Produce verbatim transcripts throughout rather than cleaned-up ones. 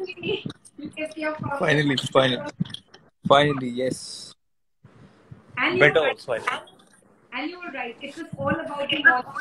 finally, you kept your promise. Finally, finally, finally, yes. And you Better were right. also, I think. And you were right. It was all about the morning.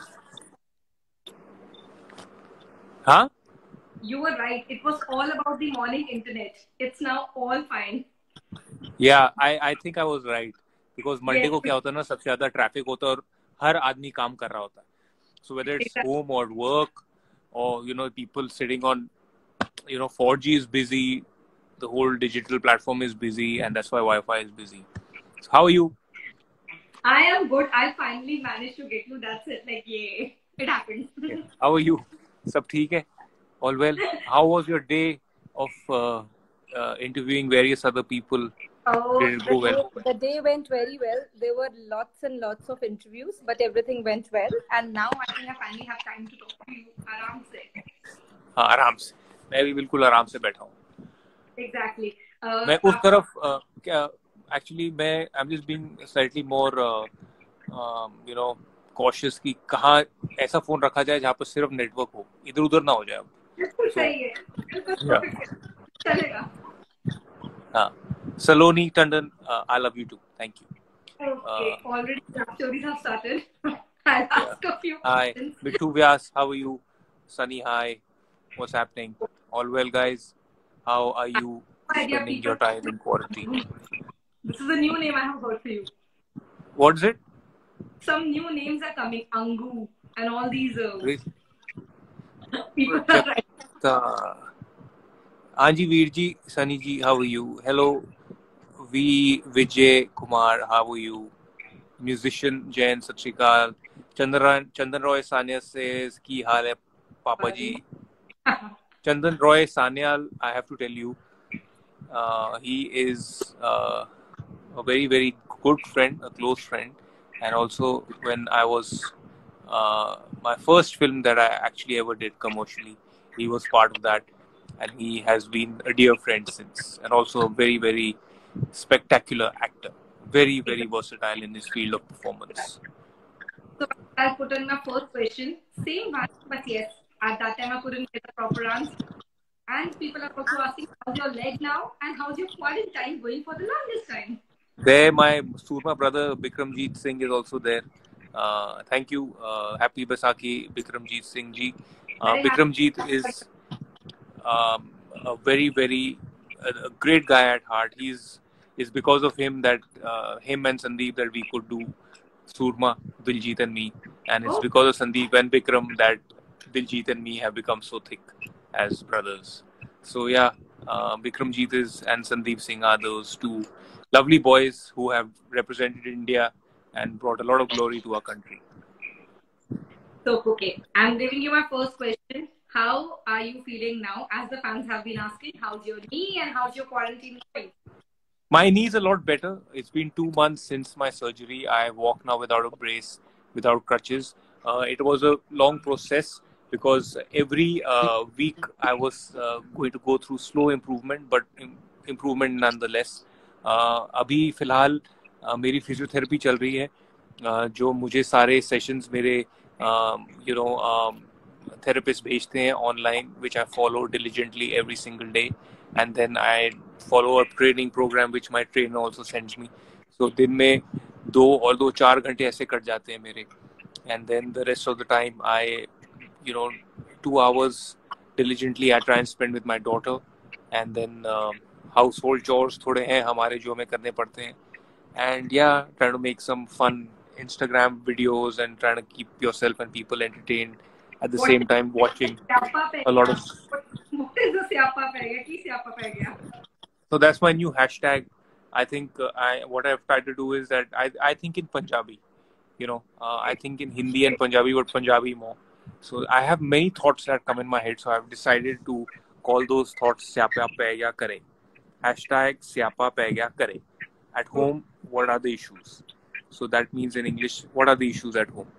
Huh? You were right. It was all about the morning internet. It's now all fine. Yeah, I I think I was right because Monday Yes, को क्या होता है ना, सबसे ज़्यादा traffic होता है और हर आदमी काम कर रहा होता है. So whether it's exactly. home or work, or you know people sitting on, you know four G is busy, the whole digital platform is busy, and that's why Wi-Fi is busy. So how are you? I am good. I finally managed to get you. That's it. Like, yay. It happened. Yeah. How are you? सब ठीक है? All well? How was your day of uh, uh, interviewing various other people? Oh, Did it the go well? day, the day went very well. There were lots and lots of interviews, but everything went well. And now I think I finally have time to talk to you. Aram se. हाँ, आराम से. मैं भी बिल्कुल आराम से बैठा हूँ. Exactly. Uh, मैं उस तरफ uh, क्या actually मैं I'm just being slightly more uh, um, you know cautious कि कहाँ ऐसा फोन रखा जाए जहाँ पर सिर्फ नेटवर्क हो, इधर उधर ना हो जाए. बिल्कुल So सही है. बिल्कुल yeah. perfect. चलेगा. हाँ. Saloni Tandon, uh, I love you too. Thank you. Okay. Uh, Already the stories have started. I'll yeah. ask a few Hi, questions. Bittu Vyas, how are you? Sunny, hi. What's happening? All well, guys? How are you Idea spending people. your time in quarantine? This is a new name I have heard for you. What is it? Some new names are coming. Angu and all these uh, Really? people are right. Prajakta. Anji Veerji, Sunny ji, how are you? Hello, V. Vijay Kumar, how are you? Musician Jain Sat Shri Akal. Chandan Chandan Roy Sanya says, Ki haal hai, Papa ji? Chandan Roy Sanyal, I have to tell you, uh, he is uh, a very, very good friend, a close friend. And also, when I was uh, my first film that I actually ever did commercially, he was part of that. And he has been a dear friend since. And also a very, very spectacular actor. Very, very versatile in his field of performance. So I'll put in my first question. Same one, but yes, at that time I couldn't get a proper answer. And people are also asking, how's your leg now? And how's your quarantine going for the longest time? There, my Surma brother Bikramjeet Singh is also there. Uh, thank you. Uh, happy Baisakhi, Bikramjeet Singh ji. Uh, Very happy. Bikramjeet is um, a very, very a, a great guy at heart. He's it's because of him that uh, him and Sandeep that we could do Surma, Diljit and me, and it's Oh, because of Sandeep and Bikram that Diljit and me have become so thick as brothers. So yeah, uh, Bikramjeet is and Sandeep Singh are those two lovely boys who have represented India and brought a lot of glory to our country. so okay. I'm giving you my first question. How are you feeling now? As the fans have been asking, how's your knee and how's your quarantine going? My knee is a lot better. It's been two months since my surgery. I walk now without a brace, without crutches. Uh, it was a long process because every uh, week I was uh, going to go through slow improvement, but im- improvement nonetheless. Uh, अभी फिलहाल uh, मेरी physiotherapy चल रही है, uh, जो मुझे सारे sessions मेरे यू नो थेरेपिस्ट भेजते हैं online, which I follow diligently every single day, and then I follow a training program which my trainer also sends me. So दिन में दो और दो चार घंटे ऐसे कट जाते हैं मेरे, and then the rest of the time I, you know, two hours diligently I try and spend with my daughter, and then uh, household chores थोड़े हैं हमारे जो हमें करने पड़ते हैं, and yeah, trying to make some fun Instagram videos and trying to keep yourself and people entertained at the What same time watching a lot of. What is the Siapa Pega? Ki Siapa Pega? So that's my new hashtag. I think uh, I what I've tried to do is that I I think in Punjabi, you know, uh, I think in Hindi and Punjabi, but Punjabi more. So I have many thoughts that come in my head. So I've decided to call those thoughts "Syapa Pega Kare." Hashtag "Syapa Pega Kare." At home, what are the issues? So that means in English, what are the issues at home?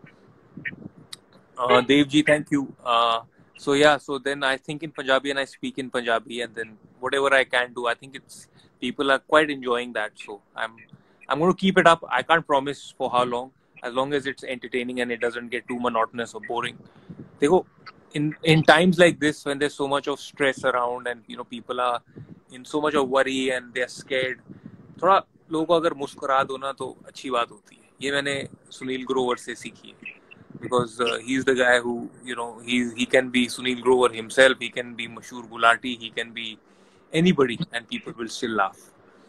Uh, Devji, thank you. Uh, so yeah, so then I think in Punjabi and I speak in Punjabi, and then whatever I can do, I think it's people are quite enjoying that. So I'm I'm going to keep it up. I can't promise for how long, as long as it's entertaining and it doesn't get too monotonous or boring. देखो in in times like this when there's so much of stress around and you know people are in so much of worry and they're scared, थोड़ा लोगों को अगर मुस्कुरा दो ना तो अच्छी बात होती है. ये मैंने सुनील ग्रोवर से सीखी है. Because uh, he's the guy who, you know, he he can be Sunil Grover himself, he can be Mashur Gulati, he can be anybody, and people will still laugh.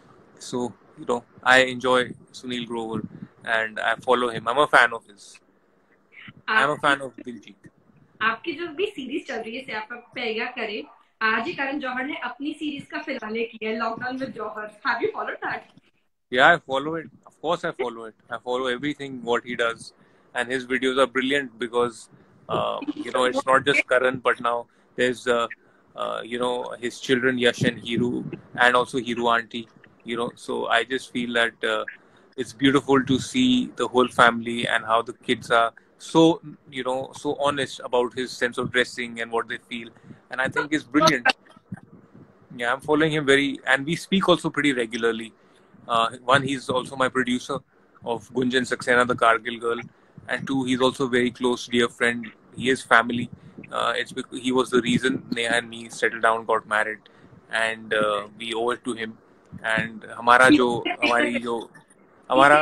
So, you know, I enjoy Sunil Grover, and I follow him. I'm a fan of his. I'm a fan of Diljit. आपकी जो भी series चल रही है से आप पेगा करे, आज ही करण जौहर ने अपनी सीरीज का फिनाले किया है, lockdown with Johar. Have you followed that? Yeah, I follow it. Of course, I follow it. I follow everything what he does. And his videos are brilliant because uh, you know it's not just Karan, but now there's uh, uh, you know his children Yash and Hiru, and also Hiru auntie. You know, so I just feel that uh, it's beautiful to see the whole family and how the kids are so you know so honest about his sense of dressing and what they feel, and I think it's brilliant. Yeah, I'm following him very, and we speak also pretty regularly. Uh, one, he's also my producer of Gunjan Saxena, the Kargil girl. And two, he's also very close, dear friend. He is family. Uh, it's because he was the reason Neha and me settled down, got married, and uh, we owe it to him. And हमारा जो हमारी जो हमारा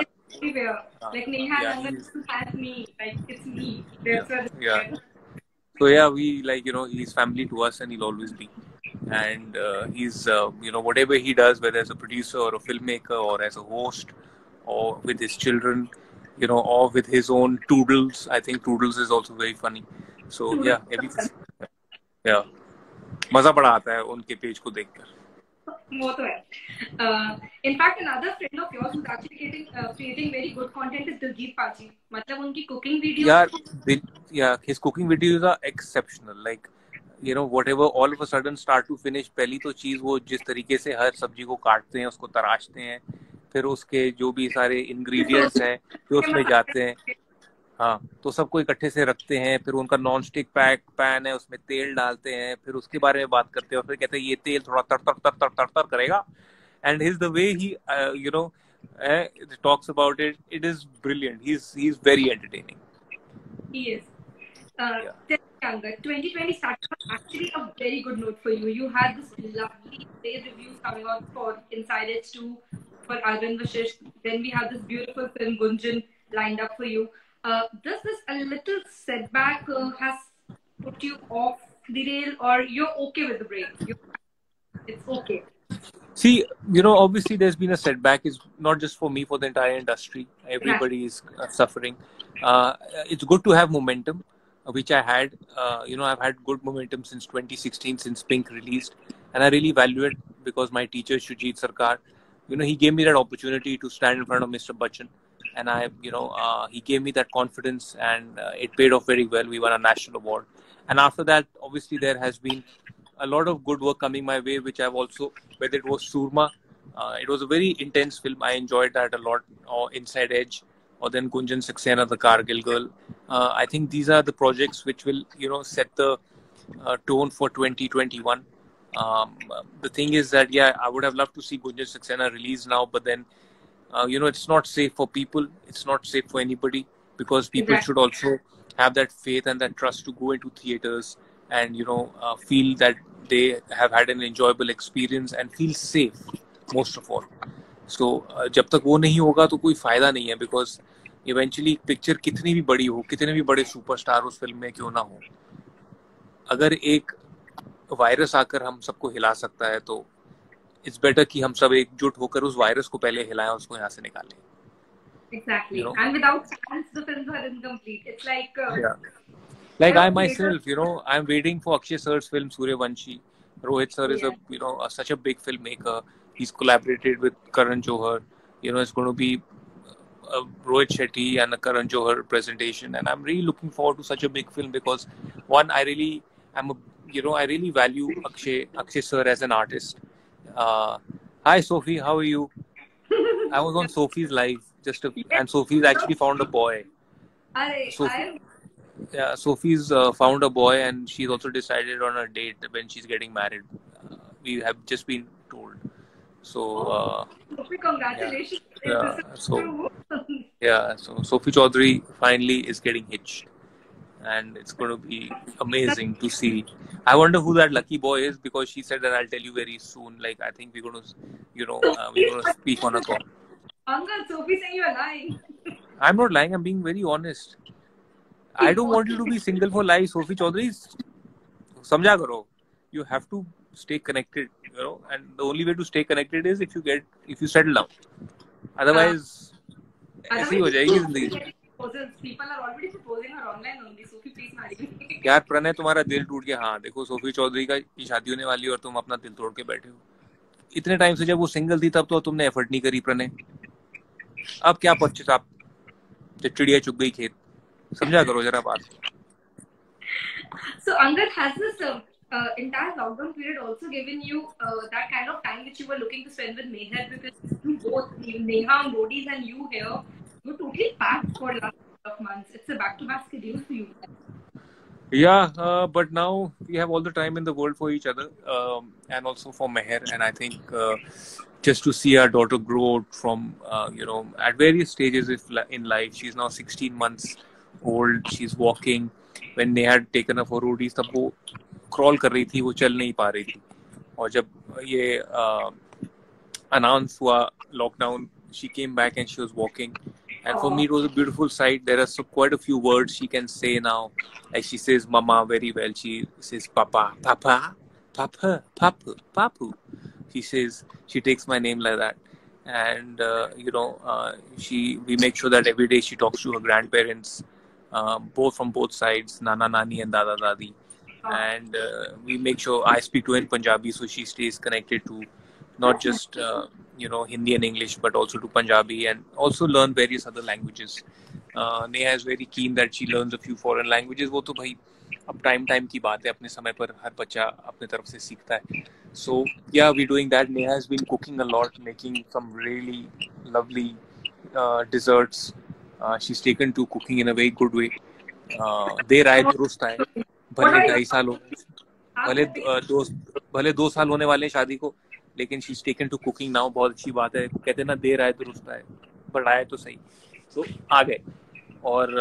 like Neha yeah, has me, like it's me. Yeah, yeah. So yeah, we like you know he's family to us, and he'll always be. And uh, he's uh, you know whatever he does, whether as a producer or a filmmaker or as a host or with his children, you know, or with his own Toodles. I think Toodles is also very funny. So yeah, everything. Yeah, मजा बड़ा आता है उनके page को देखकर. वो तो है. Uh, in fact, another friend of yours who's actually creating uh, creating very good content is Diljit Paji. मतलब उनकी cooking videos. Yeah, yeah, his cooking videos are exceptional. Like, you know, whatever, all of a sudden, start to finish, पहली तो चीज वो जिस तरीके से हर सब्जी को काटते हैं, उसको तराशते हैं, फिर उसके जो भी सारे इंग्रेडिएंट्स हैं जो उसमें जाते हैं, हाँ, तो सबको इकट्ठे से रखते हैं, फिर उनका नॉन स्टिक पैक पैन है, उसमें तेल डालते हैं, फिर उसके बारे में बात करते हैं और फिर कहते हैं ये तेल थोड़ा तर तर तर तर तर तर करेगा. And his the way he uh, you know uh, talks about it, it is brilliant. He's he's very entertaining. He is. Uh, yeah. Younger. twenty twenty started actually a very good note for you. You had this lovely rave reviews coming out for Inside Edge two, for Arvind Vashish. Then we have this beautiful film Gunjan lined up for you. Uh, does this a little setback uh, has put you off the rail, or you're okay with the break? You're, it's okay. See, you know, obviously there's been a setback. It's not just for me, for the entire industry. Everybody is uh, suffering. Uh, it's good to have momentum, which I had. Uh, you know, I've had good momentum since twenty sixteen, since Pink released. And I really value it because my teacher, Shujit Sarkar, you know, he gave me that opportunity to stand in front of Mister Bachchan. And I, you know, uh, he gave me that confidence, and uh, it paid off very well. We won a national award. And after that, obviously, there has been a lot of good work coming my way, which I've also, whether it was Surma, uh, it was a very intense film. I enjoyed that a lot. Or Inside Edge, or then Gunjan Saxena, the Kargil girl. Uh, I think these are the projects which will, you know, set the uh, tone for twenty twenty-one. Um, the thing is that, yeah, I would have loved to see Gunjan Saxena release now, but then, uh, you know, it's not safe for people. It's not safe for anybody, because people exactly. should also have that faith and that trust to go into theaters and, you know, uh, feel that they have had an enjoyable experience and feel safe, most of all. So, uh, जब तक वो नहीं होगा तो कोई फायदा नहीं है, because eventually पिक्चर कितनी भी बड़ी हो, कितने भी बड़े सुपरस्टार उस फिल्म में क्यों ना हो, अगर एक वायरस आकर हम सबको हिला सकता है तो it's better कि हम सब एकजुट होकर उस वायरस को पहले हिलाएं, उसको यहाँ से निकालें. Exactly. You know? And without fans, the films are incomplete. It's like... Uh, yeah. Like I myself, you know, I'm waiting for Akshay sir's film Suryavanshi. Rohit sir is yeah. a, you know, a, such a big filmmaker. He's collaborated with Karan Johar. You know, it's going to be a Rohit Shetty and a Karan Johar presentation. And I'm really looking forward to such a big film because, one, I really, I'm a, you know, I really value Akshay, Akshay sir as an artist. Uh, hi, Sophie. How are you? I was on Sophie's live. Just a, and Sophie's actually found a boy. Sophie, yeah, Sophie's uh, found a boy, and she's also decided on a date when she's getting married. Uh, we have just been told. So, uh, Sophie, congratulations! Yeah, yeah, so yeah, so Sophie Chaudhary finally is getting hitched. and it's going to be amazing to see. I wonder who that lucky boy is, because she said that I'll tell you very soon. Like, I think we're going to, you know, uh, we're going to speak on a call. Uncle, Sophie saying you're lying. I'm not lying. I'm being very honest. I don't want you to be single for life, Sophie Chaudhary. Samjha karo. You have to stay connected, you know, and the only way to stay connected is if you get, if you settle down. Otherwise, ऐसी हो जाएगी जिंदगी. People are already proposing her online only. Sophie, please marry me. यार प्रणय, तुम्हारा दिल टूट गया. हाँ देखो, सोफी चौधरी का की शादी होने वाली है और तुम अपना दिल तोड़ के बैठे हो. इतने टाइम से जब वो सिंगल थी तब तो तुमने एफर्ट नहीं करी प्रणय. अब क्या पश्चाताप, जब चिड़िया चुग गई खेत. समझा करो जरा बात. So Angad, has this uh, uh, entire lockdown period also given you uh, that kind of time which you were looking to spend with Meher? Because you both, Neha, Modis and you here, you're totally packed for the last couple of months. It's a back-to-back schedule for you. Yeah, uh, but now we have all the time in the world for each other, um, and also for Meher. And I think uh, just to see our daughter grow from, uh, you know, at various stages if in life. She's now sixteen months old. She's walking. When Neha had taken her for roadies, तब वो crawl कर रही थी, वो चल नहीं पा रही थी. और जब ये uh, announce हुआ lockdown, she came back and she was walking. And for me, it was a beautiful sight. There are so quite a few words she can say now. Like she says "mama" very well. She says "papa," "papa," "papa," "papu," "papu." She says, she takes my name like that. And uh, you know, uh, she we make sure that every day she talks to her grandparents, uh, both from both sides, Nana Nani and Dada Dadi. And uh, we make sure I speak to her in Punjabi, so she stays connected to not just uh, you know Hindi and English, but also to Punjabi, and also learn various other languages. Uh, Neha is very keen that she learns a few foreign languages. वो तो भाई अब time time की बात है, अपने समय पर हर बच्चा अपने तरफ से सीखता है. So yeah, we're doing that. Neha has been cooking a lot, making some really lovely uh, desserts. Uh, she's taken to cooking in a very good way. Uh, देर आए दुरुस्त आए. भले ढाई साल हो, भले दो भले दो साल होने वाले शादी को, लेकिन she's taken to cooking now. बहुत अच्छी बात है. कहते हैं ना, देर आए दुरुस्त आए, बढ़ाए तो सही. तो आ गए और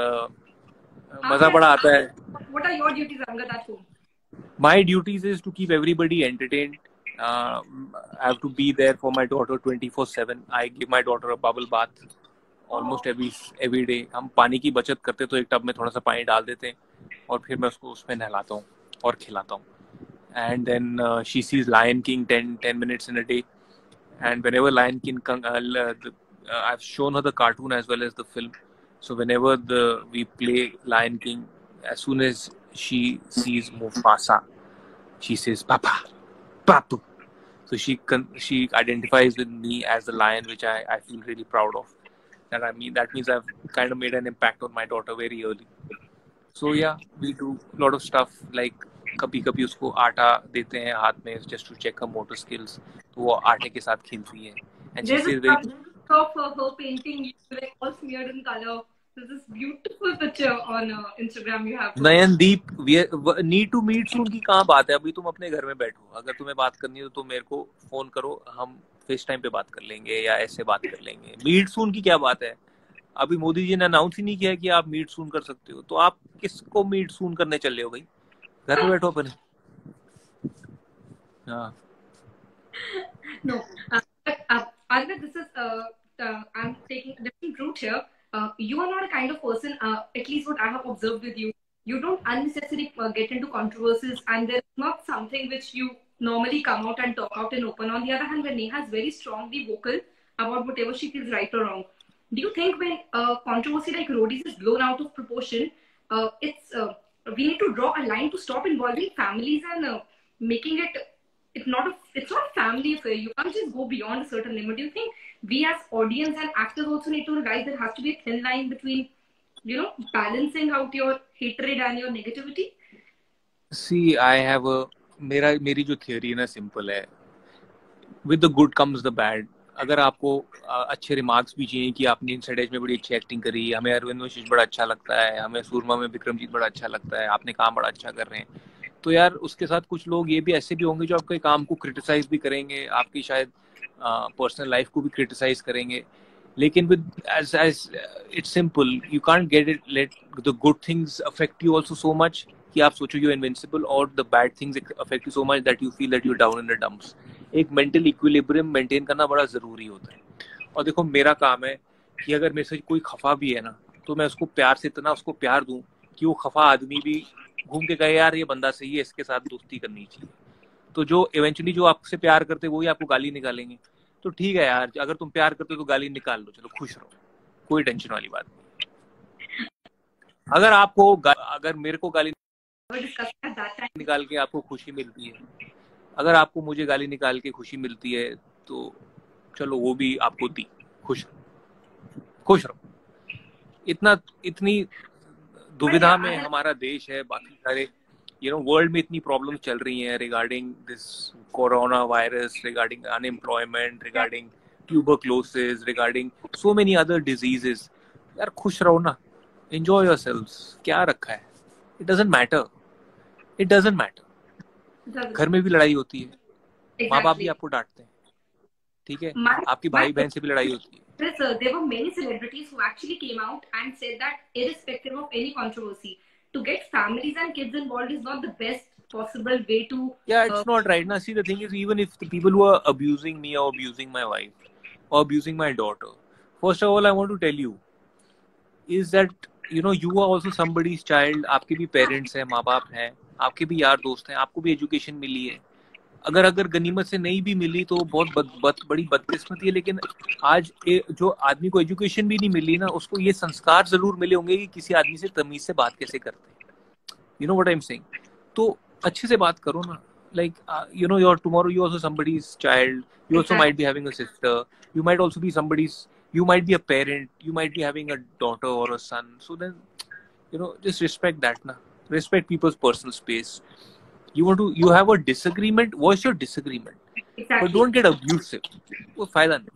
uh, मजा बड़ा आता है. What are your duties, Angad, at home? My duties is to keep everybody entertained. Uh, I have to be there for my daughter twenty-four seven. I give my daughter a bubble bath almost every every day. हम पानी की बचत करते तो एक tub में थोड़ा सा पानी डाल देते हैं और फिर मैं उसको उसमें नहलाता हूँ और खिलाता हूँ. And then uh, she sees Lion King ten, ten minutes in a day. And whenever Lion King, uh, the, uh, I've shown her the cartoon as well as the film. So whenever the we play Lion King, as soon as she sees Mufasa, she says "Papa, Papu." So she con- she identifies with me as the lion, which I, I feel really proud of. And I mean that means I've kind of made an impact on my daughter very early. So yeah, we do a lot of stuff like कभी कभी उसको आटा देते हैं हाथ में just to check her motor skills. तो वो आटे के साथ खेलती है. And she says very. Of uh, her painting, you like all smeared in color. There's this beautiful picture on uh, Instagram you have. Nayandeep, we need to meet soon की कहाँ बात है. अभी तुम अपने घर में बैठो. अगर तुम्हें बात करनी है तो तुम मेरे को फोन करो. हम फेस टाइम पे बात कर लेंगे या ऐसे बात कर लेंगे. मीट सून की क्या बात है. अभी मोदी जी ने अनाउंस ही नहीं किया कि आप मीट सून कर सकते हो. तो आप किसको मीट सून करने चले हो भाई. घर में बैठो अपने. हाँ. No. Uh, uh, Arvind, this is uh, uh, I'm taking a different route here. Uh, you are not a kind of person, uh, at least what I have observed with you, you don't unnecessarily uh, get into controversies, and there's not something which you normally come out and talk out and open. On the other hand, when Neha is very strongly vocal about whatever she feels right or wrong, do you think when uh, controversy like roadies is blown out of proportion, uh, it's uh, we need to draw a line to stop involving families and uh, making it it's not a, it's not a family affair. You can't just go beyond a certain limit. Do you think we as audience and actors also need to realize there has to be a thin line between, you know, balancing out your hatred and your negativity? See, I have a मेरा मेरी जो theory है ना simple है. With the good comes the bad. अगर आपको अच्छे remarks भी चाहिए कि आपने इनसाइड एज में बड़ी अच्छी एक्टिंग करी, हमें अरविंद वशिष्ठ बड़ा अच्छा लगता है, हमें सूरमा में विक्रमजीत बड़ा अच्छा लगता है, आपने काम बड़ा अच्छा कर रहे हैं, तो यार उसके साथ कुछ लोग ये भी ऐसे भी होंगे जो आपके काम को क्रिटिसाइज भी करेंगे, आपकी शायद पर्सनल लाइफ को भी क्रिटिसाइज करेंगे. लेकिन with as as it's simple, you can't get it let the good things affect you also so much कि आप सोचो you're invincible, or the bad things affect you so much that you feel that you're down in the dumps. एक mental equilibrium maintain करना बड़ा जरूरी होता है. और देखो मेरा काम है कि अगर मेरे से कोई खफा भी है ना, तो मैं उसको प्यार से इतना उसको प्यार दूं कि वो खफा आदमी भी घूम के कहे यार ये बंदा सही है, इसके साथ दोस्ती करनी चाहिए. तो जो इवेंचुअली जो आपसे प्यार करते हैं वो ही आपको गाली निकालेंगे. तो ठीक है यार, अगर तुम प्यार करते हो तो गाली निकाल लो, चलो खुश रहो, कोई टेंशन वाली बात नहीं. अगर आपको अगर मेरे को गाली निकाल के आपको खुशी मिलती है, अगर आपको मुझे गाली निकाल के खुशी मिलती है, तो चलो वो भी आपको दी, खुश रहो, खुश रहो. इतना इतनी दुविधा में हमारा देश है. बाकी सारे you know world में इतनी प्रॉब्लम्स चल रही हैं regarding this corona virus, regarding unemployment, regarding tuberculosis, regarding so many other diseases. यार खुश रहो ना, enjoy yourselves. क्या रखा है? It doesn't matter. It doesn't matter. घर में भी लड़ाई होती है, exactly. माँ बाप भी आपको डांटते हैं, ठीक है, my, आपकी भाई बहन से भी लड़ाई होती है. Sir, there were many celebrities who actually came out and said that irrespective of any controversy, to get families and kids involved is not the best possible way to. Yeah, it's uh, not right. Now, see, the thing is, even if the people who are abusing me or abusing my wife or abusing my daughter, first of all, I want to tell you is that you know you are also somebody's child. आपके भी parents हैं, माँ बाप हैं, आपके भी यार दोस्त हैं, आपको भी education मिली है. अगर अगर गनीमत से नहीं भी मिली तो बहुत बद, बद, बड़ी बदकिस्मती है. लेकिन आज ए, जो आदमी को एजुकेशन भी नहीं मिली ना, उसको ये संस्कार जरूर मिले होंगे कि किसी आदमी से तमीज से बात कैसे करते हैं. You know what I am saying. तो अच्छे से बात करो ना. Like you know your tomorrow you also somebody's child, you also might be having a sister, you might also be somebody's, you might be a parent, you might be having a daughter or a son. So then you know just respect that na. Respect people's personal space. You want to you have a disagreement, voice your disagreement, exactly. But don't get abusive. वो फायदा नहीं.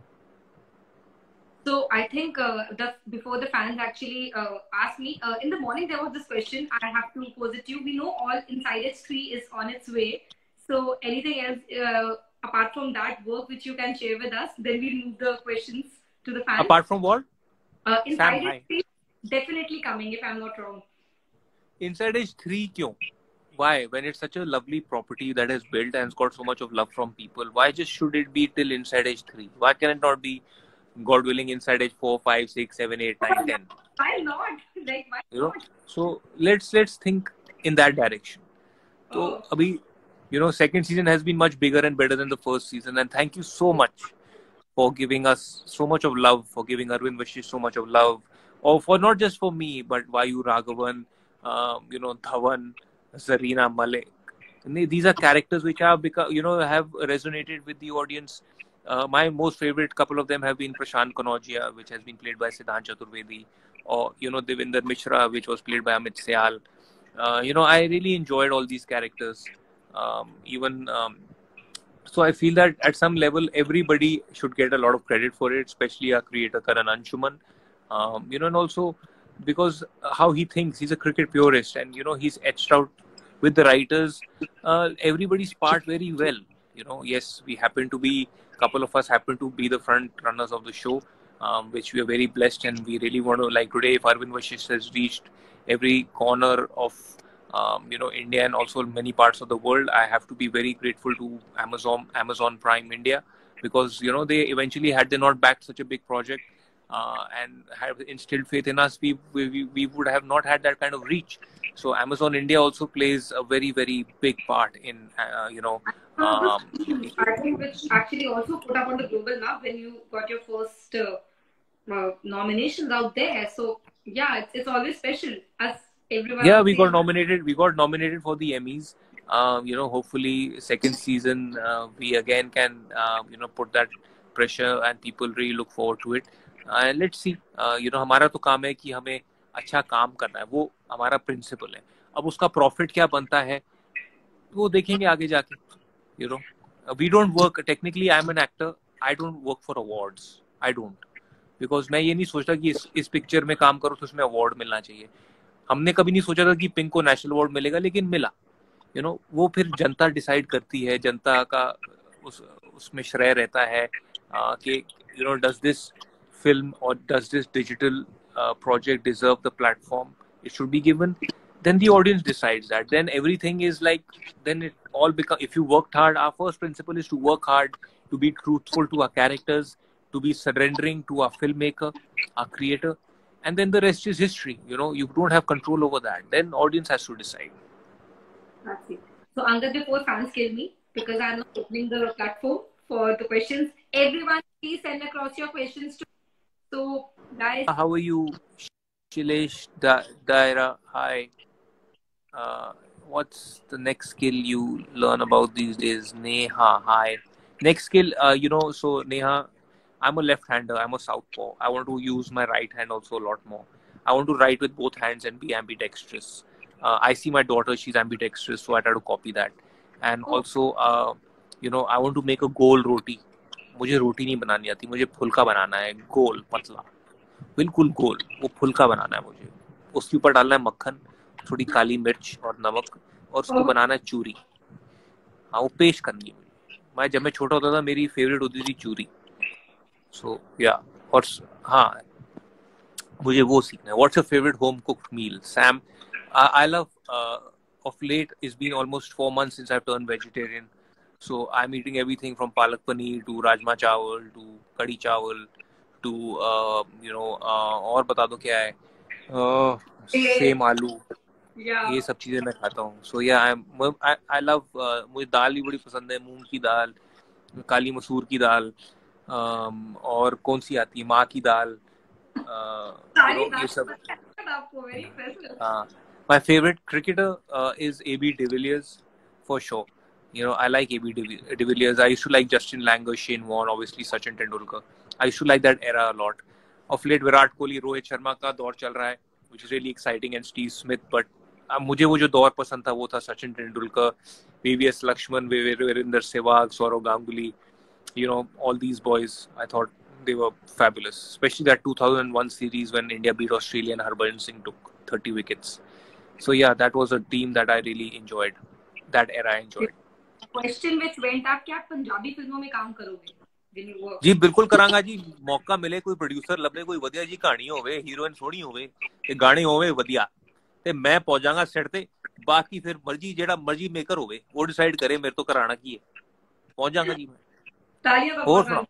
So I think uh, the before the fans actually uh, asked me uh, in the morning, there was this question I have to pose it to you. We know all Inside Edge three is on its way. So anything else uh, apart from that work which you can share with us? Then we'll move the questions to the fans. Apart from what? Uh, Inside Edge three definitely coming, if I'm not wrong. Inside Edge three क्यों? Why? When it's such a lovely property that is built and it's got so much of love from people, why just should it be till Inside Edge three? Why can it not be, God willing, Inside Edge four, five, six, seven, eight, nine, ten? Why not? Like, why you know? not? So let's let's think in that direction. So, oh. abhi, you know, second season has been much bigger and better than the first season. And thank you so much for giving us so much of love, for giving Arvind Vashish so much of love, or for not just for me, but Vayu Raghavan, um, you know, Dhawan, Zarina Malik. These are characters which have become, you know, have resonated with the audience. Uh, my most favorite couple of them have been Prashant Kanojia, which has been played by Siddhant Chaturvedi, or, you know, Devinder Mishra, which was played by Amit Syal. Uh, you know, I really enjoyed all these characters. Um, even, um, so I feel that at some level, everybody should get a lot of credit for it, especially our creator, Karan Anshuman. Um, you know, and also because how he thinks, he's a cricket purist, and, you know, he's etched out with the writers, uh, everybody's part very well. You know, yes, we happen to be, a couple of us happen to be the front runners of the show, um, which we are very blessed, and we really want to, like today, if Arvind Vashish has reached every corner of, um, you know, India and also many parts of the world, I have to be very grateful to Amazon, Amazon Prime India, because, you know, they eventually, had they not backed such a big project, uh, and have instilled faith in us, we, we, we would have not had that kind of reach. So Amazon India also plays a very, very big part in, uh, you know, um, I think which actually also put up on the global map when you got your first uh, uh, nominations out there. So yeah, it's, it's always special as everyone. Yeah, we got nominated. We got nominated for the Emmys. Um, you know, hopefully second season uh, we again can, uh, you know, put that pressure and people really look forward to it. Uh, and let's see. Uh, you know, हमारा तो काम है कि हमें अच्छा काम करना है, वो हमारा प्रिंसिपल है. अब उसका प्रॉफिट क्या बनता है वो देखेंगे आगे जाके. You know, we don't work technically. I'm an actor. I don't work for awards. I don't, because मैं ये नहीं सोचता कि इस इस पिक्चर में काम करो तो उसमें अवार्ड मिलना चाहिए. हमने कभी नहीं सोचा था कि पिंक को नेशनल अवार्ड मिलेगा, लेकिन मिला. You know, वो फिर जनता डिसाइड करती है, जनता का उस उसमें श्रेय रहता है कि, you know, does this film or does this digital uh, project deserve the platform it should be given? Then the audience decides that. Then everything is like, then it all become, if you worked hard, our first principle is to work hard, to be truthful to our characters, to be surrendering to our filmmaker, our creator, and then the rest is history. You know, you don't have control over that. Then audience has to decide. That's it. So Angad, before fans kill me, because I'm not opening the platform for the questions, everyone please send across your questions to. So guys, how are you, Shilesh da- Daira? Hi. Uh, what's the next skill you learn about these days? Neha, hi. Next skill, uh, you know, so Neha, I'm a left-hander. I'm a southpaw. I want to use my right hand also a lot more. I want to write with both hands and be ambidextrous. Uh, I see my daughter; she's ambidextrous, so I try to copy that. And oh. also, uh, you know, I want to make a goal roti. मुझे रोटी नहीं बनानी आती, मुझे फुल्का बनाना है, गोल पतला, बिल्कुल गोल, वो फुल्का बनाना है मुझे. उसके ऊपर डालना है मक्खन, थोड़ी काली मिर्च और नमक, और उसको बनाना है चूरी. हाँ, वो पेश करनी है मुझे. मैं जब मैं छोटा होता था मेरी फेवरेट होती थी चूरी. सो या, और हाँ, मुझे वो सीखना है. What's your favourite home cooked meal? Sam, I love, of late it's been almost four months since I've turned vegetarian, so I'm eating everything from palak paneer to rajma chawal to kadi chawal to uh, you know uh, और बता दो क्या है, uh, same आलू, yeah. ये सब चीजें मैं खाता हूँ. सो या आई आई लव, मुझे दाल भी बड़ी पसंद है, मूंग की दाल, काली मसूर की दाल, um, और कौन सी आती है, माँ की दाल, uh, you know, ये सब. हाँ. My favorite cricketer uh, is A B de Villiers, for sure. You know, I like A B de Villiers. I used to like Justin Langer, Shane Warne, obviously Sachin Tendulkar. I used to like that era a lot. Of late, Virat Kohli, Rohit Sharma का दौर चल रहा है, which is really exciting, and Steve Smith. But uh, मुझे वो जो दौर पसंद था वो था Sachin Tendulkar, V V S Lakshman, Virender Sehwag, Saurav Ganguly. You know, all these boys, I thought they were fabulous. Especially that two thousand one series when India beat Australia and Harbhajan Singh took thirty wickets. So yeah, that was a team that I really enjoyed. That era I enjoyed. Question which went up, क्या पंजाबी फिल्मों में काम करोगे? When you work? जी बिल्कुल करांगा जी. मौका मिले, कोई producer लभे, कोई वधिया जी कहानी होवे, हीरोइन सोहनी होवे ते गाने होवे वधिया, ते मैं पहुंचांगा सेट ते. बाकी फिर मर्जी जेड़ा मर्जी मेकर होवे वो डिसाइड करे मेरे तो कराना की है. पहुंच जाऊंगा जी मैं. तालियां और सुनाओ.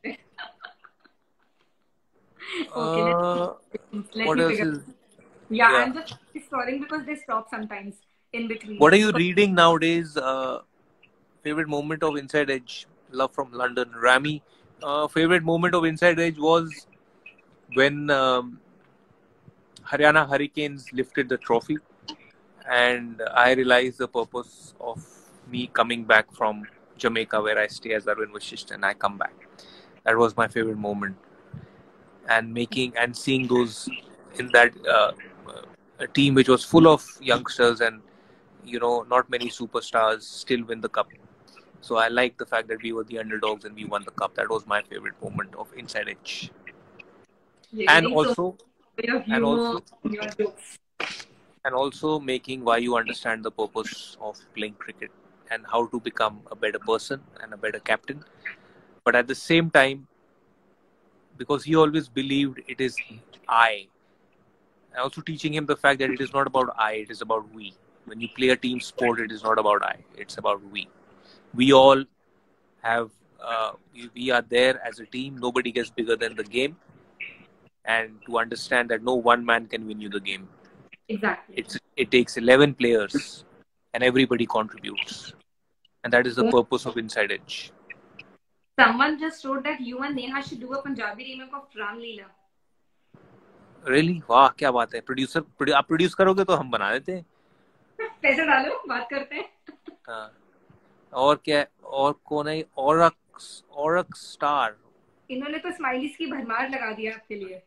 Okay, let's, let what me else figure. is? Yeah, Yeah. I'm just scrolling because they stop sometimes in between. What are you reading nowadays? Uh, favorite moment of Inside Edge? Love from London. Rami, uh, favorite moment of Inside Edge was when um, Haryana Hurricanes lifted the trophy, and I realized the purpose of me coming back from Jamaica, where I stay as Arvind Vashisht, and I come back. That was my favorite moment, and making and seeing those in that uh, a team which was full of youngsters and you know not many superstars still win the cup. So I like the fact that we were the underdogs and we won the cup. That was my favorite moment of Inside Edge. Yeah, and also so and also your jokes. and also making why you understand the purpose of playing cricket and how to become a better person and a better captain. But at the same time, because he always believed it is I, and also teaching him the fact that it is not about I, it is about we. When you play a team sport, it is not about I, it's about we. We all have, uh, we are there as a team. Nobody gets bigger than the game. And to understand that no one man can win you the game. Exactly. It's, it takes eleven players and everybody contributes. And that is the purpose of Inside Edge. Someone just wrote that you and Neha should do a Punjabi remake of Ram Leela. Really? वाह क्या बात है. Producer आप produce करोगे तो हम बना देते हैं. पैसे डालो, बात करते हैं. हाँ. और क्या, और कौन है? औरक्स, औरक स्टार. इन्होंने तो स्माइलीज की भरमार लगा दिया आपके लिए.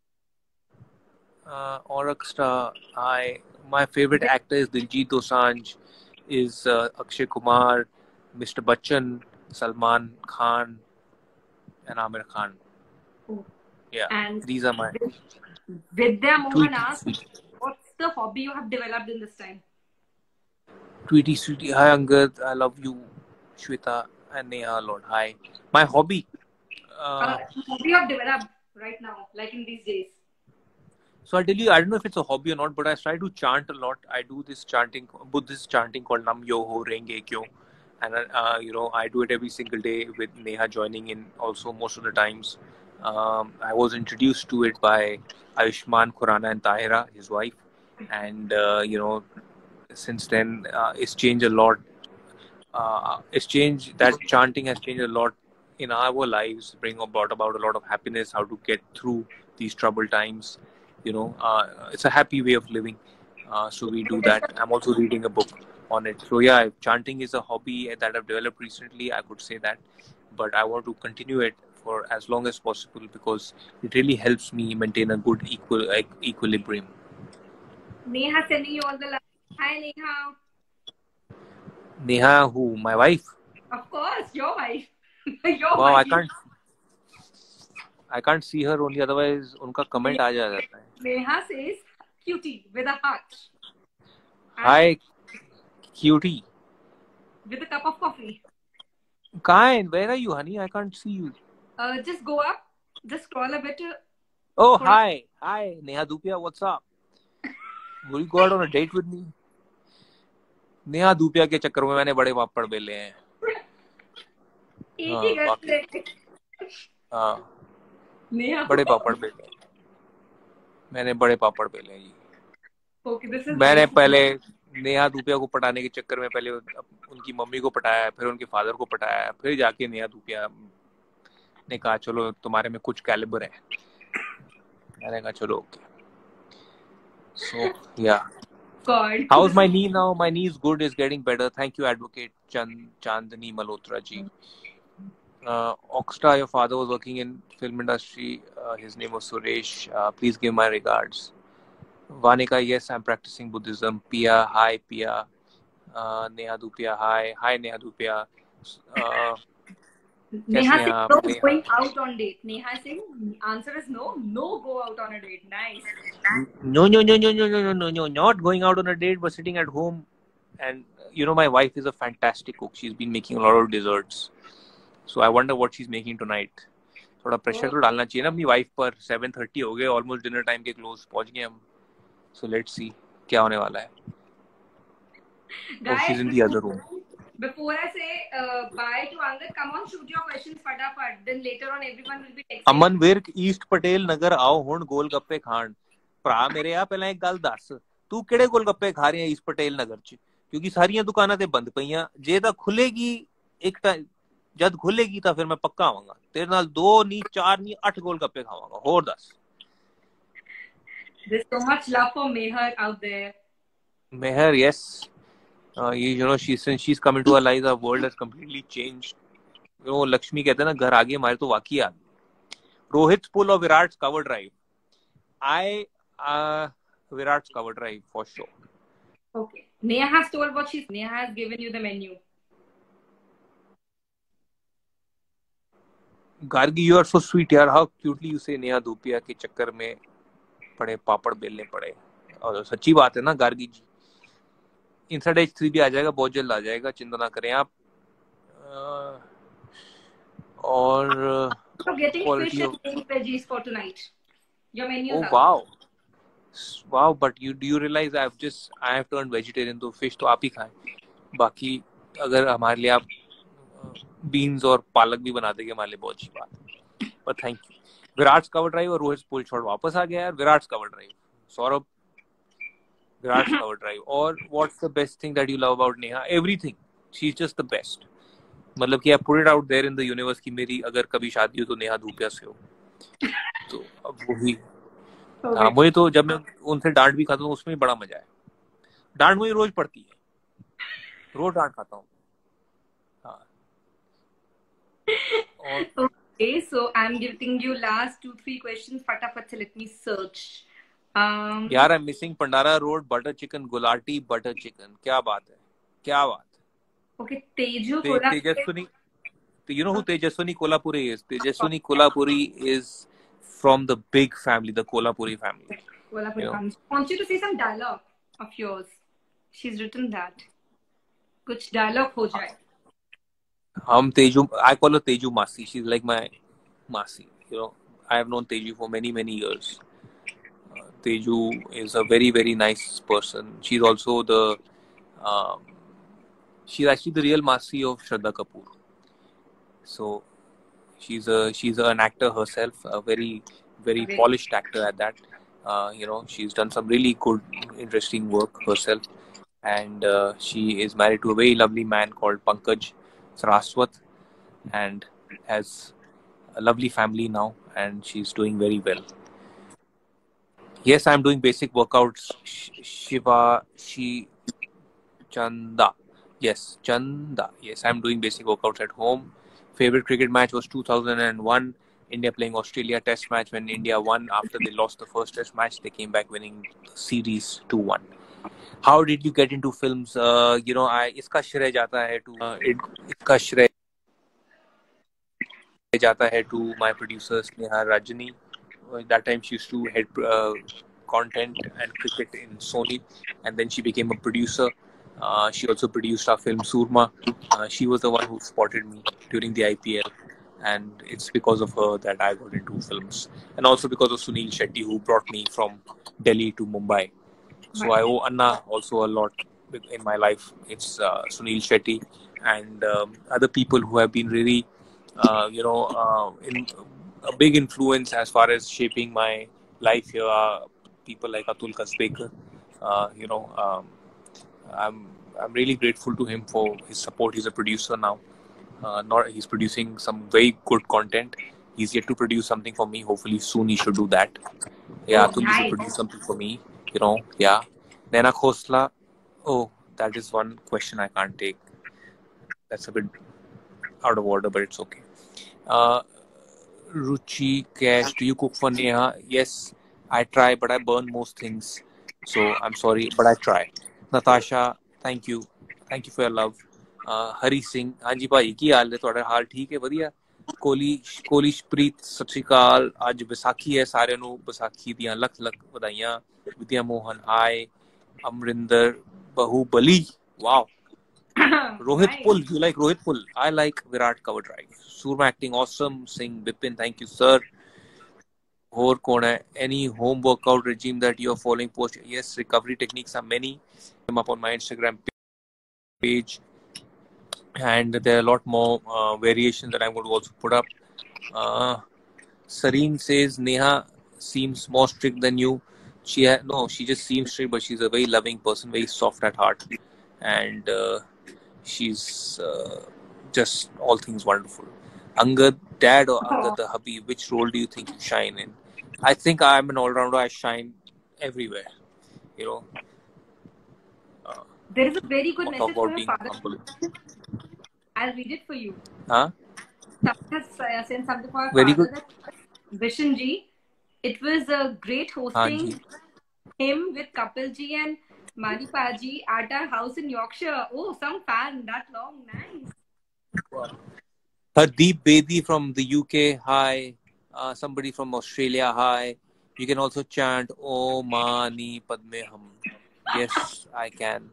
Uh, Aurak star. I my favorite actor is Diljit Dosanjh, is uh, Akshay Kumar, Mister Bachchan, Salman Khan, and Amir Khan. Oh. Yeah, and these are my. Vidya Mohan asked, what's the hobby you have developed in this time? Tweety Sweetie, hi Angad, I love you, Shweta and Neha a lot. Hi. My hobby. Uh, uh, hobby you have developed. right now, like in these days? So I'll tell you, I don't know if it's a hobby or not, but I try to chant a lot. I do this chanting, Buddhist chanting called Nam Myoho Renge Kyo. And, uh, you know, I do it every single day with Neha joining in also most of the times. Um, I was introduced to it by Ayushman Khurana and Tahira, his wife. And, uh, you know, since then, uh, it's changed a lot. Uh, it's changed, that chanting has changed a lot in our lives, bring about, about a lot of happiness, how to get through these troubled times. You know, uh, it's a happy way of living. Uh, so we do that. I'm also reading a book on it. So yeah, chanting is a hobby that I've developed recently, I could say that. But I want to continue it for as long as possible because it really helps me maintain a good equal equilibrium. Neha sending you all the love. Hi, Neha. Neha, who? My wife? Of course, your wife. your wow, wife. I can't. I can't see her only, otherwise उनका comment आ जाता है. Neha says cutie with a heart. Hi, cutie. With a cup of coffee. Kind, where are you, honey? I can't see you. Uh, just go up. Just scroll a bit. Oh, hi. Hi, Neha Dhupia, what's up? Will you go out on a date with me? Neha Dhupia के चक्कर में मैंने बड़े पापड़ बेले हैं. एक ही करते. हाँ. बड़े पापड़ बेले. मैंने बड़े पापड़ बेले हैं जी. Okay, this is. मैंने पहले नेहा धूपिया को पटाने के चक्कर में पहले उनकी मम्मी को पटाया, फिर उनके फादर को पटाया, फिर जाके नेहा धूपिया ने कहा चलो तुम्हारे में कुछ कैलिबर है. मैंने कहा चलो okay. So yeah. God. How's my knee now? My knee is good, is getting better. Thank you, Advocate Chand Chandani Malhotra ji. Uh, Oxtra, your father was working in film industry. Uh, his name was Suresh. Uh, please give my regards. Vanika, yes, I'm practicing Buddhism. Pia, hi, Pia. Uh, Neha Dhupia, hi. Hi, Neha Dhupia. Uh, Neha says no going out on date. Neha saying answer is no. No go out on a date. Nice. No, no, no, no, no, no, no, no, no. Not going out on a date, but sitting at home. And you know, my wife is a fantastic cook. She's been making a lot of desserts. So I wonder what she's making tonight. थोड़ा pressure तो डालना चाहिए ना अपनी wife पर. seven thirty हो गए, almost dinner time के क्लोज पहुंच गए हम. So let's see क्या होने वाला है. Guys, oh, she's in the other room. Before I say uh, bye to Angad, come on, shoot your questions फटाफट. Then later on everyone will be texting. Aman Virk east Patel Nagar आओ हुण गोल गप्पे खाण. ਭਰਾ ਮੇਰੇ ਆ ਪਹਿਲਾਂ ਇੱਕ ਗੱਲ ਦੱਸ, ਤੂੰ ਕਿਹੜੇ ਗੋਲ ਗੱਪੇ ਖਾ ਰਿਹਾ ਈਸਟ ਪਟੇਲ ਨਗਰ ਚ? ਕਿਉਂਕਿ ਸਾਰੀਆਂ ਦੁਕਾਨਾਂ ਤੇ ਬੰਦ ਪਈਆਂ. ਜੇ ਤਾਂ ਖੁੱਲੇਗੀ ਇੱਕ ਤਾਂ ਜਦ ਖੁੱਲੇਗੀ ਤਾਂ ਫਿਰ ਮੈਂ ਪੱਕਾ ਆਵਾਂਗਾ ਤੇਰੇ ਨਾਲ. ਦੋ ਨਹੀਂ, ਚਾਰ ਨਹੀਂ, ਅੱਠ ਗੋਲ ਗੱਪੇ ਖਾਵਾਂਗਾ. ਹੋਰ ਦੱਸ. There's so much love for Meher out there. Meher, yes. Uh, you, you know, she, since she's come into our lives, our world has completely changed. You know, Lakshmi कहते हैं ना, घर आगे हमारे तो वाकई आ गए. Rohit's pull or Virat's cover drive? I, uh, Virat's cover drive for sure. Okay. Neha has told what she's. Neha has given you the menu. Gargi, you are so sweet, yaar. How cutely you say Neha Dhupia के चक्कर में पड़े पापड़ बेलने पड़े. और सच्ची बात है ना Gargi ji. Inside H three भी आ जाएगा, बहुत जल्द आ जाएगा, चिंता ना करें आप. और So getting fish and green veggies for tonight. Your menu. Oh wow, wow! But you do you realize I've just I have turned vegetarian, तो fish तो आप ही खाएं. बाकी अगर हमारे लिए आप बीन्स और पालक भी बना देंगे हमारे लिए बहुत अच्छी बात है. But thank you. Virat cover drive और रोहित पुल शॉट वापस आ गया यार. Virat cover drive. Saurabh, Virat cover drive. और what's the best thing that you love about Neha? Everything. She is just the best. मतलब कि I put it out there in the universe कि मेरी अगर कभी शादी हो तो नेहा धूपिया से हो. तो अब वही. हाँ, मुझे तो जब मैं उनसे डांट भी खाता हूँ उसमें बड़ा मजा है. डांट मुझे रोज पड़ती है, रोज डांट खाता हूँ. हाँ. और Okay, so I'm giving you last two, three questions. Fatapat se let me search. Um, यार, I'm missing Pandara Road butter chicken, Gulati butter chicken. क्या बात है, क्या बात. Okay, Teju Te, Kolhapuri. Tejaswini, you know who Tejaswini Kolhapuri is? Tejaswini Kolhapuri is from the big family, the Kolhapuri family. Kolhapuri You know? family. I want you to say some dialogue of yours. She's written that. Kuch dialogue ho jaye. हम Tezu, I call her Teju Masi. She's like my Masi. You know, I have known Teju for many many years. Uh, Teju is a very very nice person. She's also the um, she's actually the real Masi of Shraddha Kapoor. So she's a she's an actor herself, a very very Great. polished actor at that. Uh, you know, she's done some really good, interesting work herself, and uh, she is married to a very lovely man called Pankaj Saraswat, and has a lovely family now, and she's doing very well. Yes, I'm doing basic workouts. Sh- Shiva Shi Chanda. Yes, Chanda. Yes, I'm doing basic workouts at home. Favorite cricket match was two thousand one. India playing Australia Test match when India won after they lost the first Test match. They came back winning the series two one. How did you get into films? Uh, you know, I इसका श्रेय जाता है to uh, it, इसका श्रेय जाता है to my producer Sneha Rajani. Uh, That time she used to head uh, content and cricket in Sony, and then she became a producer. Uh, she also produced our film Surma. Uh, she was the one who spotted me during the I P L, and it's because of her that I got into films, and also because of Sunil Shetty, who brought me from Delhi to Mumbai. So I owe Anna also a lot in my life. It's uh, Sunil Shetty and um, other people who have been really, uh, you know, uh, in a big influence as far as shaping my life here. Are people like Atul Kasbekar. Uh, you know, um, I'm I'm really grateful to him for his support. He's a producer now. Uh, not he's producing some very good content. He's yet to produce something for me. Hopefully soon he should do that. Yeah, Oh, Atul, you should nice. produce something for me. You know, yeah. Naina Khosla. Oh, that is one question I can't take. That's a bit out of order, but it's okay. Uh, Ruchi Cash, do you cook for Neha? Yes, I try, but I burn most things. So I'm sorry, but I try. Natasha, thank you. Thank you for your love. Uh, Hari Singh, हाँ जी भाई की हाल है ਤੁਹਾਡਾ ਹਾਲ ਠੀਕ ਹੈ ਵਧੀਆ ਕੋਲੀ ਕੋਲੀਸ਼ਪ੍ਰੀਤ ਸਤਿ ਸ਼੍ਰੀ ਅਕਾਲ ਅੱਜ ਵਿਸਾਖੀ ਹੈ ਸਾਰਿਆਂ ਨੂੰ ਵਿਸਾਖੀ ਦੀਆਂ ਲੱਖ ਲੱਖ ਵਧਾਈਆਂ Vidya Mohan hi Amarinder Baahubali wow Rohit Nice. Pul, you like Rohit Pul? I like Virat Cover Drive. Surma acting awesome. Singh Bipin, thank you, sir. Or कौन है? Any home workout regime that you are following? Post yes, recovery techniques are many. I'm up on my Instagram page, and there are a lot more uh, variations that I'm going to also put up. Uh, Sareen says Neha seems more strict than you. She ha- no, she just seems strict, but she's a very loving person, very soft at heart, and. Uh, She's uh, just all things wonderful. Angad, dad or Angad the hubby, which role do you think you shine in? I think I'm an all-rounder. I shine everywhere. You know. Uh, There is a very good talk message about from your being father. humble. I'll read it for you. Huh? Someone has uh, sent something for your Very father. good. That Vishen ji, it was a great हाँ hosting ji. him with Kapil ji and Manipa ji at our house in Yorkshire. Oh, some fan that long. Nice. Hardeep Bedi from the U K. Hi. Uh, somebody from Australia. Hi. You can also chant Om Mani Padme Hum. Yes, I can.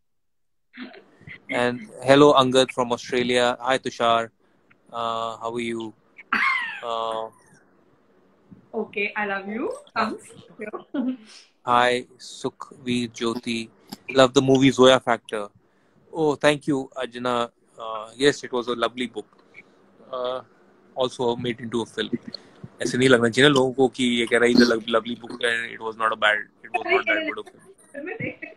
And hello, Angad from Australia. Hi, Tushar. Uh, how are you? Uh, Okay, I love you. Thumbs. hi, Sukhveer Jyoti. Love the movie Zoya Factor. Oh, thank you, Ajna. Uh, yes, it was a lovely book. Uh, also made into a film. ऐसे नहीं लगना चाहिए ना लोगों को कि ये कह रहा है is a lovely book and it was not a bad it was not that good a film.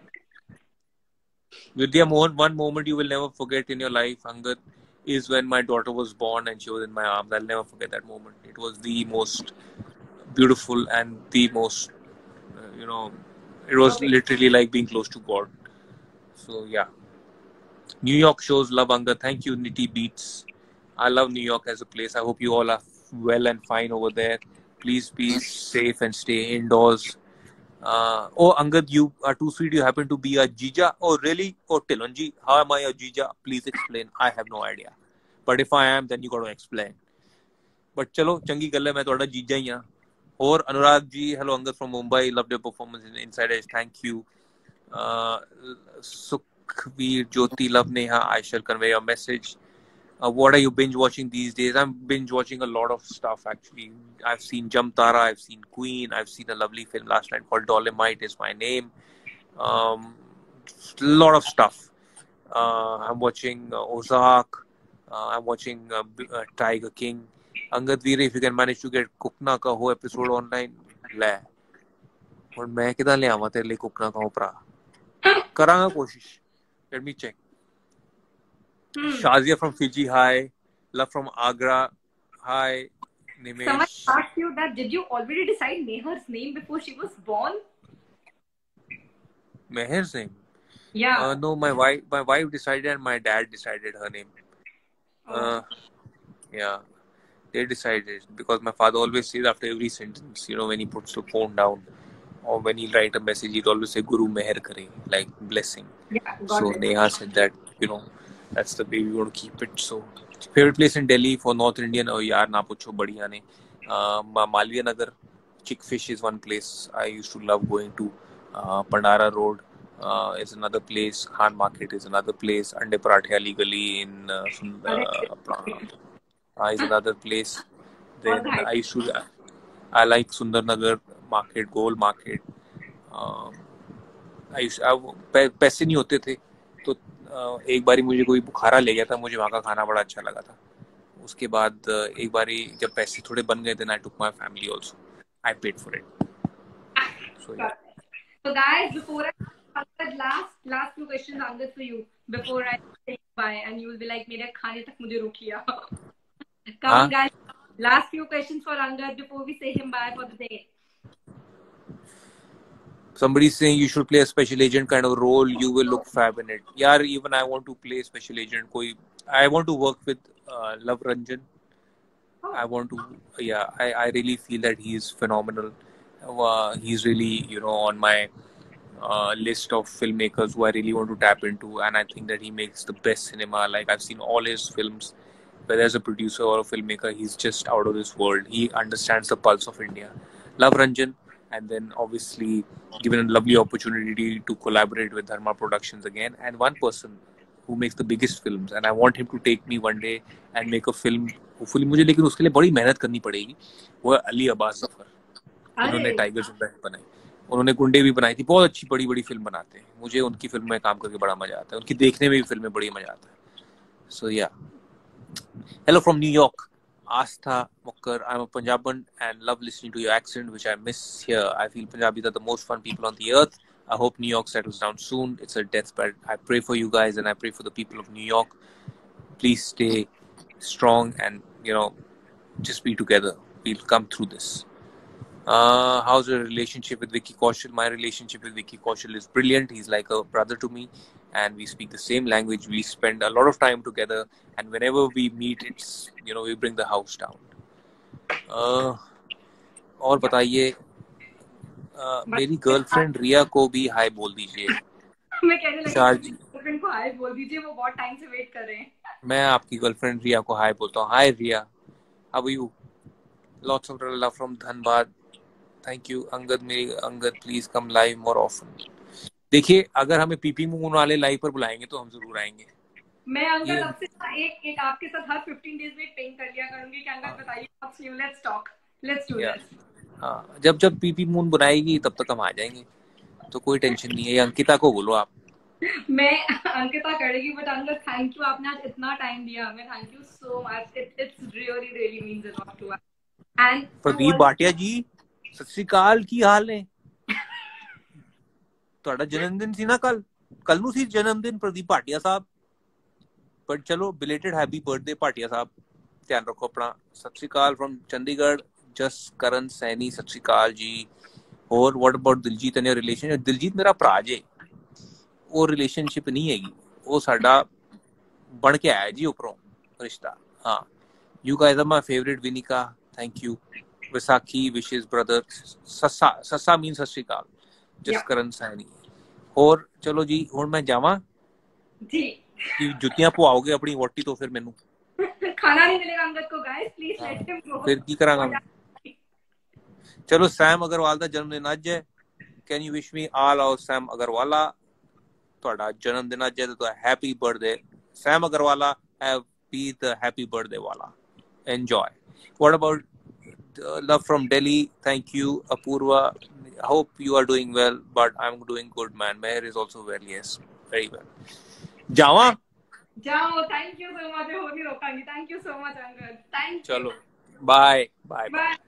Vidya Mohan, one moment you will never forget in your life, Angad, is when my daughter was born and she was in my arms. I'll never forget that moment. It was the most beautiful and the most, uh, you know, it was Okay. literally like being close to God. So, yeah. New York shows love, Angad. Thank you, Nitty Beats. I love New York as a place. I hope you all are well and fine over there. Please be safe and stay indoors. Uh, oh, Angad, you are too sweet. You happen to be a Jija. Oh, really? Oh, Tilonji, how am I a Jija? Please explain. I have no idea. But if I am, then you got to explain. But chalo, changi gal hai, main toda Jija hi haan. Or Anurag ji, hello Angad from Mumbai. Loved your performance in Inside Edge. Thank you. Uh, Sukhveer Jyoti, love Neha. I shall convey your message. Uh, what are you binge watching these days? I'm binge watching a lot of stuff actually. I've seen Jamtara, I've seen Queen, I've seen a lovely film last night called Dolomite Is My Name. Um, a lot of stuff. Uh, I'm watching uh, Ozark. Uh, I'm watching uh, uh, Tiger King. Angad Veer, if you can manage to get Kukna ka ho episode online, le. और मैं किधर ले आवा तेरे लिए कुकना का हो भरा करांगा कोशिश. Let me check. Hmm. Shazia from Fiji, hi. Love from Agra, hi. Nimesh. Someone asked you that. Did you already decide Meher's name before she was born? Meher's name? Yeah. Uh, no, my wife. My wife decided, and my dad decided her name. Oh. Uh, yeah, they decided because my father always says after every sentence, you know, when he puts the phone down or when he write a message, he'd always say "Guru Meher kare," like blessing. Yeah. So it. Neha said that, you know. That's the way we want to keep it. So, favorite place in Delhi for North Indian? Oh, yaar, na pucho, badhiya ne. Uh, Malviya Nagar, Chickfish is one place I used to love going to. Uh, Pandara Road uh, is another place. Khan Market is another place. Ande Parathe Ali Gali in uh, uh, is another place. Then I used to, I like Sundar Nagar Market, Gold Market. Um, I used to, पैसे नहीं होते थे तो एक बारी मुझे कोई बुखारा ले गया था, मुझे वहाँ का खाना बड़ा अच्छा लगा था. उसके बाद एक बारी जब पैसे थोड़े बन गए थे, I took my family also. I paid for it. So yeah. So guys, before I last last two questions Angad for you before I say bye, and you will be like मेरे खाने तक मुझे रोकिया. Come on guys, last few questions for Angad before we say him bye for the day. Somebody's saying you should play a special agent kind of role. You will look fab in it. Yeah, even I want to play special agent. Koi, I want to work with uh, Love Ranjan. I want to, yeah, I, I really feel that he's phenomenal. Uh, he's really, you know, on my uh, list of filmmakers who I really want to tap into. And I think that he makes the best cinema. Like, I've seen all his films. Whether as a producer or a filmmaker, he's just out of this world. He understands the pulse of India. Love Ranjan. And then obviously given a lovely opportunity to collaborate with Dharma Productions again. And one person who makes the biggest films. And I want him to take me one day and make a film. Hopefully मुझे लेकिन उसके लिए बड़ी मेहनत करनी पड़ेगी. वो अली अब्बास जफर. उन्होंने टाइगर ज़िंदा है बनाई. उन्होंने गुंडे भी बनाई थी. बहुत अच्छी बड़ी बड़ी फिल्म बनाते हैं. मुझे उनकी फिल्म में काम करके बड़ा मजा आता है. उनकी देखने में भी फिल्में बड़ी मजा आता है. So yeah. Hello from New York. Astha Mukkar, I'm a Punjaban and love listening to your accent, which I miss here. I feel Punjabis are the most fun people on the earth. I hope New York settles down soon. It's a deathbed. I pray for you guys and I pray for the people of New York. Please stay strong and, you know, just be together. We'll come through this. Uh, how's your relationship with Vicky Kaushal? My relationship with Vicky Kaushal is brilliant. He's like a brother to me. And we speak the same language. We spend a lot of time together. And whenever we meet, it's, you know, we bring the house down. Uh, और बताइए, uh, मेरी girlfriend रिया को भी हाय बोल दीजिए. मैं कहने लगी गर्लफ्रेंड को हाय बोल दीजिए, वो बहुत टाइम से वेट कर रहे हैं. मैं आपकी गर्लफ्रेंड रिया को हाय बोलता हूँ. हाय रिया, how are you? Lots of love from Dhanbad. Thank you, Angad. मेरी Angad, please come live more often. देखिए, अगर हमें पीपी मून वाले लाइव पर बुलाएंगे तो हम जरूर आएंगे. मैं अंगद आपसे एक एक आपके साथ हर पंद्रह डेज में पेंट कर लिया करूंगी कि अंगद बताइए what's new, let's talk, let's do this. हाँ, जब जब पीपी मून बनाएगी तब तक हम आ जाएंगे, तो कोई टेंशन नहीं है. अंकिता को बोलो आप. मैं अंकिता करेगी, बट अंगद थैंक यू, आपने आज इतना टाइम दिया हमें. Thank you so much. It's really really means a lot to us. And Pradeep Bhatia ji, सत श्री अकाल, की हाल है? ਤੁਹਾਡਾ ਜਨਮ ਦਿਨ ਸੀ ਨਾ ਕੱਲ ਕੱਲ ਨੂੰ ਸੀ ਜਨਮ ਦਿਨ ਪ੍ਰਦੀਪ ਭਾਟੀਆ ਸਾਹਿਬ. ਪਰ ਚਲੋ ਬਿਲੇਟਡ ਹੈਪੀ ਬਰਥਡੇ ਭਾਟੀਆ ਸਾਹਿਬ. ਧਿਆਨ ਰੱਖੋ ਆਪਣਾ. ਸਤਿ ਸ਼੍ਰੀ ਅਕਾਲ ਫਰਮ ਚੰਡੀਗੜ੍ਹ. ਜਸ ਕਰਨ ਸੈਣੀ, ਸਤਿ ਸ਼੍ਰੀ ਅਕਾਲ ਜੀ. ਹੋਰ what about Diljit and relation? Diljit ਮੇਰਾ ਭਰਾ ਜੇ. ਉਹ ਰਿਲੇਸ਼ਨਸ਼ਿਪ ਨਹੀਂ ਹੈਗੀ, ਉਹ ਸਾਡਾ ਬਣ ਕੇ ਆਇਆ ਜੀ ਉੱਪਰੋਂ ਰਿਸ਼ਤਾ. ਹਾਂ, you guys are my favourite. Vinika, thank you. Visakhi Vishesh brother. ਸੱਸਾ ਸੱਸਾ ਮੀਨ ਸਤਿ ਸ਼੍ਰੀ ਅਕਾਲ. जसकरण सैनी. और चलो जी, हुण मैं जावां जी. जुतियां पवाओगे अपनी वोटी तो फिर मैनू खाना नहीं मिलेगा अंगद को. Guys please let him go. फिर की करांगा. चलो, सैम अग्रवाल दा जन्मदिन अज है. Can you wish me all our Sam Agrawala? ਤੁਹਾਡਾ ਜਨਮ ਦਿਨ ਅੱਜ ਹੈ ਤਾਂ happy birthday Sam Agrawala. Have be the happy birthday wala. Enjoy. What about uh, love from Delhi? Thank you, Apurva. I hope you are doing well, but I'm doing good, man. Meher is also well. Yes, very well. Jawa. Jao, thank you so much. Thank you so much, Angad. Thank you. Chalo. Bye. Bye. Bye.